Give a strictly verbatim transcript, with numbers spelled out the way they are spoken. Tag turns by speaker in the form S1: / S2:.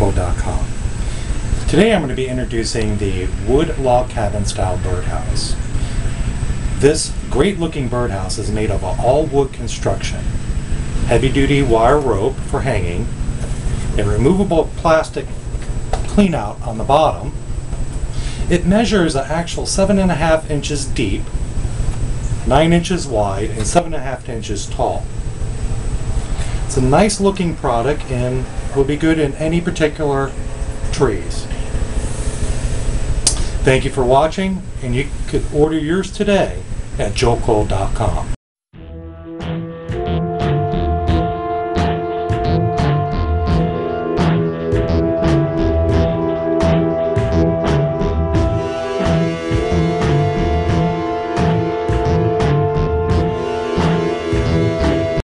S1: joltco dot com. Today I'm going to be introducing the wood log cabin style birdhouse. This great looking birdhouse is made of all wood construction, heavy duty wire rope for hanging, a removable plastic clean out on the bottom. It measures an actual seven and a half inches deep, nine inches wide, and seven and a half inches tall. It's a nice looking product and will be good in any particular trees. Thank you for watching, and you could order yours today at joltco dot com.